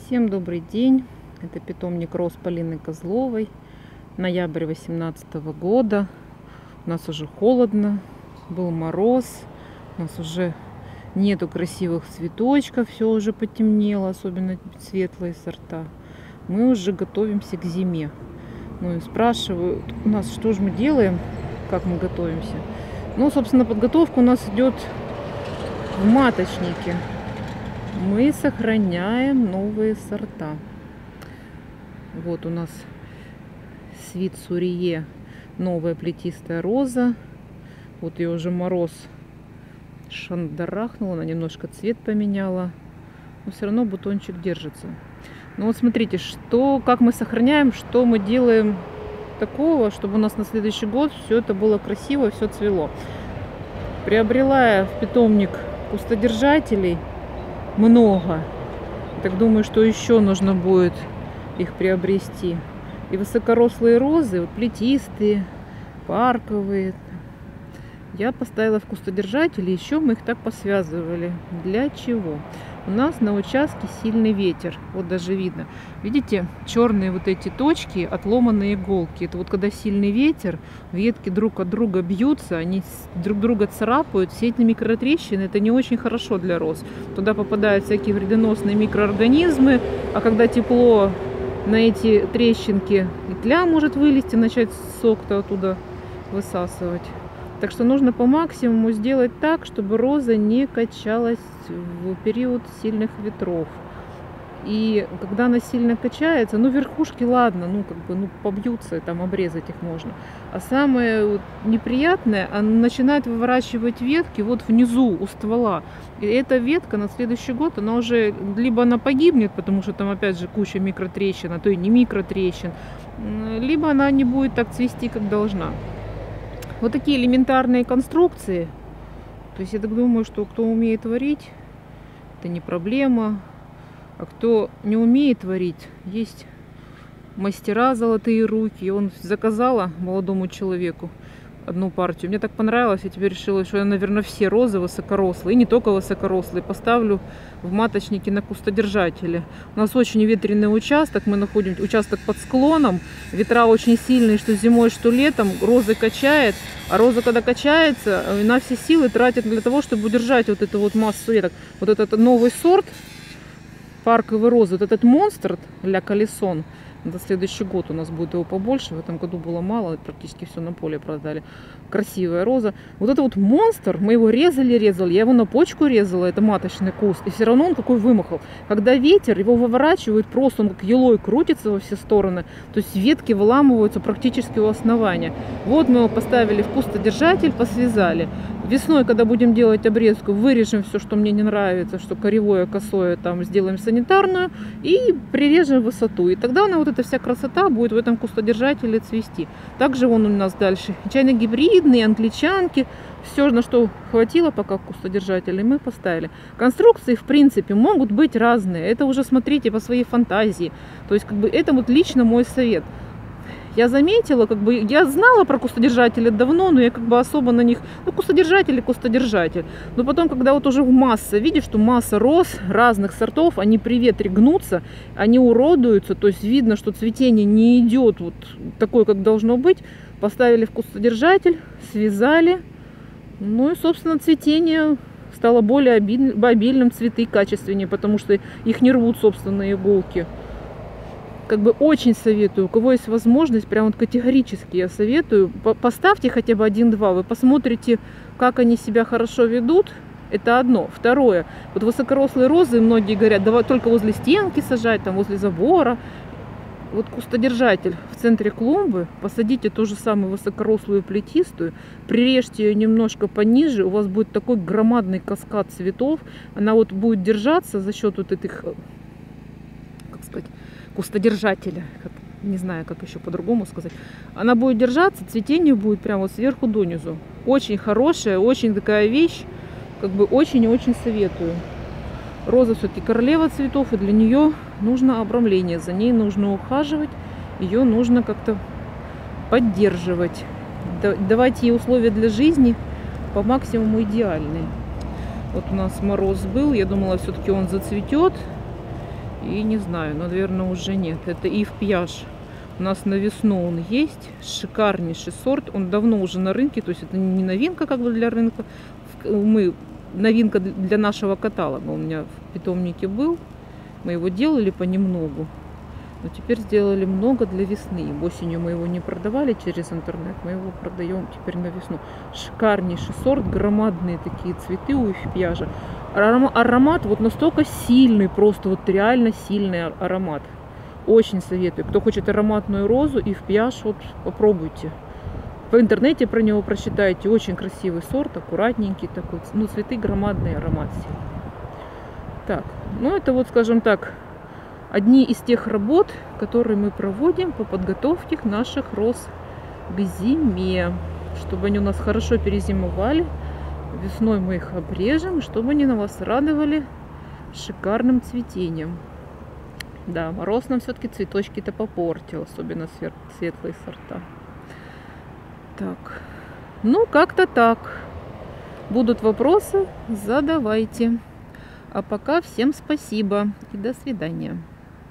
Всем добрый день! Это питомник роз Полины Козловой. Ноябрь 2018 года. У нас уже холодно, был мороз. У нас уже нету красивых цветочков, все уже потемнело, особенно светлые сорта. Мы уже готовимся к зиме. Ну и спрашивают у нас, что же мы делаем, как мы готовимся. Ну, собственно, подготовка у нас идет в маточнике. Мы сохраняем новые сорта. Вот у нас Свит Сурье, новая плетистая роза. Вот ее уже мороз шандарахнул, она немножко цвет поменяла, но все равно бутончик держится. Ну вот смотрите, как мы сохраняем, что мы делаем такого, чтобы у нас на следующий год все это было красиво, все цвело. Приобрела я в питомник кустодержателей много. Так думаю, что еще нужно будет их приобрести. И высокорослые розы, вот плетистые, парковые. Я поставила в кустодержатели, еще мы их так посвязывали. Для чего? У нас на участке сильный ветер. Вот даже видно. Видите, черные вот эти точки, отломанные иголки. Это вот когда сильный ветер, ветки друг от друга бьются, они друг друга царапают. Все эти микротрещины, это не очень хорошо для роз. Туда попадают всякие вредоносные микроорганизмы. А когда тепло, на эти трещинки и тля может вылезти, начать сок-то оттуда высасывать. Так что нужно по максимуму сделать так, чтобы роза не качалась в период сильных ветров. И когда она сильно качается, ну верхушки ладно, побьются, там обрезать их можно. А самое неприятное, она начинает выворачивать ветки вот внизу у ствола. И эта ветка на следующий год, она уже, либо она погибнет, потому что там опять же куча микротрещин, а то и не микротрещин, либо она не будет так цвести, как должна. Вот такие элементарные конструкции. То есть я так думаю, что кто умеет творить, это не проблема. А кто не умеет творить, есть мастера золотые руки. Он заказала молодому человеку одну партию. Мне так понравилось, я теперь решила, что я, наверное, все розы высокорослые, и не только высокорослые, поставлю в маточнике на кустодержателе. У нас очень ветреный участок, мы находим участок под склоном, ветра очень сильные, что зимой, что летом, розы качает, а роза, когда качается, на все силы тратит для того, чтобы удержать вот эту вот массу веток. Вот этот новый сорт парковый розы, вот этот монстр ля колесон, на следующий год у нас будет его побольше. В этом году было мало, практически все на поле продали. Красивая роза. Вот это вот монстр, мы его резали, я его на почку резала, это маточный куст. И все равно он какой вымахал. Когда ветер, его выворачивает просто, он как елой крутится во все стороны. То есть ветки выламываются практически у основания. Вот мы его поставили в кустодержатель, посвязали. Весной, когда будем делать обрезку, вырежем все, что мне не нравится, что коревое, косое, там сделаем санитарную и прирежем высоту. И тогда она вот эта вся красота будет в этом кустодержателе цвести. Также вон у нас дальше чайно-гибридные, англичанки. Все, на что хватило пока кустодержателей, мы поставили. Конструкции, в принципе, могут быть разные. Это уже смотрите по своей фантазии. То есть, это вот лично мой совет. Я заметила, я знала про кустодержатели давно, но я особо на них, кустодержатель. Но потом, когда вот уже масса, видишь, что масса роз разных сортов, они при ветре гнутся, они уродуются, то есть видно, что цветение не идет вот такое, как должно быть. Поставили в кустодержатель, связали, ну и, собственно, цветение стало более обильным, цветы качественнее, потому что их не рвут собственные иголки. Очень советую, у кого есть возможность, прям вот категорически я советую, поставьте хотя бы 1-2, вы посмотрите, как они себя хорошо ведут, это одно. Второе, вот высокорослые розы, многие говорят, давай только возле стенки сажать, там возле забора. Вот кустодержатель в центре клумбы, посадите ту же самую высокорослую плетистую, прирежьте ее немножко пониже, у вас будет такой громадный каскад цветов, она вот будет держаться за счет вот этих, кустодержателя, не знаю, как еще по-другому сказать. Она будет держаться, цветение будет прямо вот сверху донизу. Очень хорошая, очень такая вещь, очень и очень советую. Роза все-таки королева цветов, и для нее нужно обрамление, за ней нужно ухаживать, ее нужно как-то поддерживать, давать ей условия для жизни по максимуму идеальные. Вот у нас мороз был, я думала, все-таки он зацветет. И не знаю, наверное, уже нет. Это Ив Пьяж. У нас на весну он есть. Шикарнейший сорт. Он давно уже на рынке. То есть это не новинка как бы для рынка. Новинка для нашего каталога. У меня в питомнике был. Мы его делали понемногу. Но теперь сделали много для весны. Осенью мы его не продавали через интернет. Мы его продаем теперь на весну. Шикарнейший сорт. Громадные такие цветы у Ив Пьяжа. Аромат вот настолько сильный. Просто вот реально сильный аромат. Очень советую. Кто хочет ароматную розу, Ив Пьяж, вот попробуйте. В интернете про него прочитайте. Очень красивый сорт, аккуратненький такой. Ну, цветы громадный, аромат сильный. Так, ну это вот, скажем так, одни из тех работ, которые мы проводим по подготовке наших роз к зиме. Чтобы они у нас хорошо перезимовали. Весной мы их обрежем, чтобы они на вас радовали шикарным цветением. Да, мороз нам все-таки цветочки-то попортил, особенно светлые сорта. Так, ну как-то так. Будут вопросы, задавайте. А пока всем спасибо и до свидания.